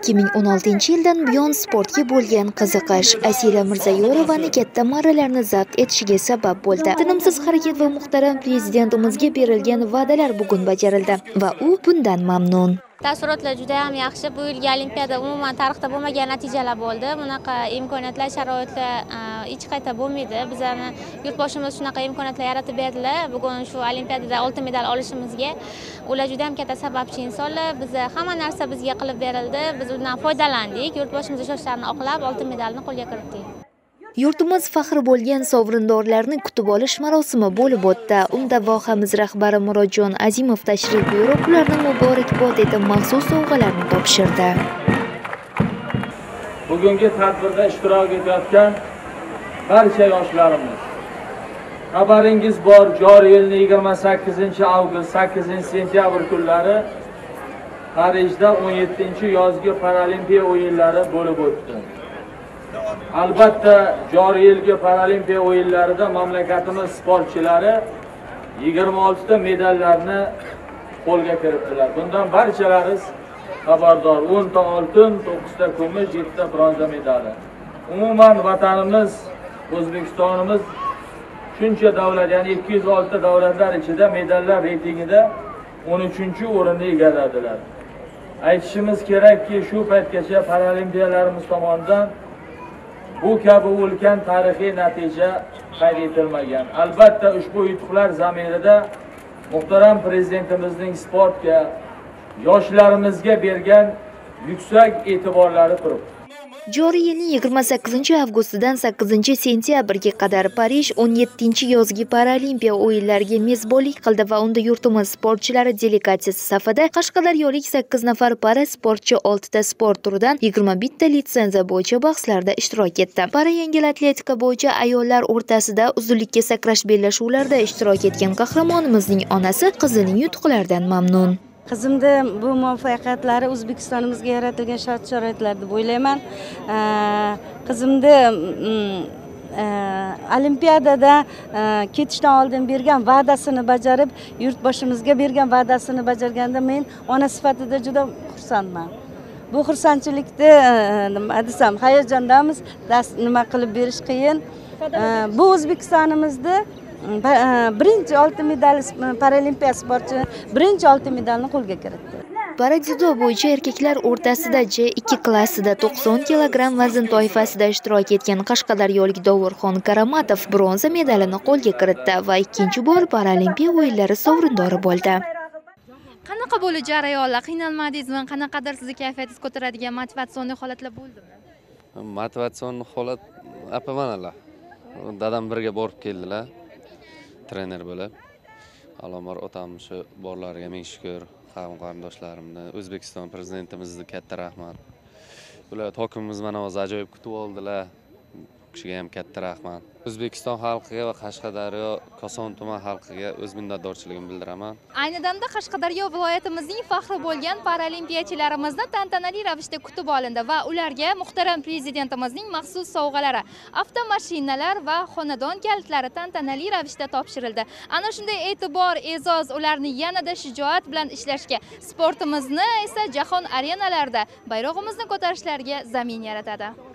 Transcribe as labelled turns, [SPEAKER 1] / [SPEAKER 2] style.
[SPEAKER 1] 2016-yildan buyon sportga bo'lgan qiziqish Asila Mirzayorovani katta marralarni zabt etishiga sabab bo'ldi. Tinimsiz harakat va muhtaram prezidentimizga berilgan va'dalar bugun bajarildi va u bundan mamnun.
[SPEAKER 2] Taassurotlar juda ham yaxshi. Bu yilgi olimpiada umuman tarixda bo'lmagan natijalar bo'ldi. Bunaqa imkoniyatlar, sharoitlar hech qayerda bo'lmaydi. Bizlarni yurtboshimiz shunaqa imkoniyatlar yaratib berdilar. Bugun shu olimpiadada oltin medal olishimizga ular juda ham katta sababchi insonlar. Bizga hamma narsa bizga qilib berildi. Biz undan foydalandik. Yurtboshimiz sochlarini oqlab oltin medalni qo'lga kiritdik.
[SPEAKER 1] Yurtimiz faxri bo'lgan sovrindorlarni kutib olish marosimi bo'lib o'tdi. Unda vohamiz rahbari Murodjon Azimov tashrif buyurib, ularni muborakbod etib maxsus sovg'alarni topshirdi.
[SPEAKER 3] Bugungi tadbirda ishtirok etayotgan barcha yoshlarimiz, xabaringiz bor, joriy yilning 28-avgust, 8-sentyabr kunlari Parijda 17-yozgi Paralimpiya o'yinlari bo'lib o'tdi. Albatta, joriy yilgi Paralimpiya o'yinlarida mamlakatimiz sportchilari 26 ta medallarni qo'lga kiritdilar. Bundan barchalaringiz xabardor. 10 ta oltin, 9 ta kumush, 7 ta bronza medali. Umuman vatanimiz, O'zbekistonimiz shuncha davlat, ya'ni 206 ta davlatlar ichida medallar reytingida 13-o'rinni egalladilar. Aytishimiz kerakki, shu paytgacha paralimpiyalarimiz tomonidan bu kabi ulkan tarixiy natija qayd etilmagan. Albatta, ushbu yutuqlar zamirida muhtaram prezidentimizning sportga, yoshlarimizga bergan yuksak e'tiborlari turibdi.
[SPEAKER 1] Joriy yilning 28-avgustidan 8-sentyabrga qadar Parij 17-yozgi Paralimpiya o'yinlariga mezbonlik qildi va unda yurtimiz sportchilari delegatsiyasi safida qashqadaryolik 8 nafar para sportchi 6 ta sport turidan 21 ta litsenziya bo'yicha bahslarda ishtirok etdi. Para yengil atletika bo'yicha ayollar o'rtasida uzunlikka sakrash bellashuvlarida ishtirok etgan qahramonimizning onasi qizining yutuqlaridan mamnun.
[SPEAKER 4] Qizimda bu muvaffaqiyatlari O'zbekistonimizga yaratilgan shart-sharoitlar deb o'ylayman. Qizimda olimpiadada ketishdan oldin bergan va'dasini bajarib, yurtboshimizga bergan va'dasini bajarganda men ona sifatida juda xursandman. Bu xursandchilikda nima desam, hayajondamiz, nima qilib berish qiyin. Bu O'zbekistonimizda birinchi oltin medal paralimpiya sportchi birinchi oltin medalni qo'lga kiritdi.
[SPEAKER 1] Paradzyudo bo'yicha erkaklar o'rtasida J2 klassida 90 kg vazn toifasida ishtirok etgan qashqadaryolik Dovurxon Karamatov bronza medalini qo'lga kiritdi va ikkinchi bor Paralimpiya o'yinlari sovrindori bo'ldi.
[SPEAKER 5] Qanaqa bo'ldi jarayonlar? Qiynalmadingizmi? Qanaqadir sizni kayfiyatingiz ko'taradigan motivatsion holatlar bo'ldimi?
[SPEAKER 6] Motivatsion holat apamanalar. Dadam birga borib keldilar. Trener bo'lib, alomar otamni shu borlariga ming shukr, qarindoshlarimni, O'zbekiston prezidentimizga katta rahmat. Ular hokimimiz mana hozir ajoyib kutib oldilar. Kishiga ham katta rahmat. O'zbekiston xalqiga va Qashqadaryo Koson tuman xalqiga o'z minnatdorchiligimni bildiraman.
[SPEAKER 5] Ayni damda Qashqadaryo viloyatimizning faxri bo'lgan paralimpiyachilarimizni tantanali ravishda kutib olindi va ularga muhtaram prezidentimizning maxsus sovg'alari, avtomashinalar va xonadon kalitlari tantanali ravishda topshirildi. Ana shunday e'tibor, e'zoz ularni yanada shijoat bilan ishlashga, sportimizni esa jahon arenalarida bayrog'imizni ko'tarishlariga zamin yaratadi.